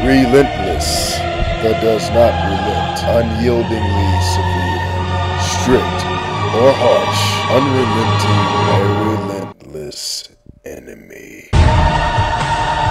Relentless, that does not relent, unyieldingly severe, strict or harsh, unrelenting, a relentless enemy.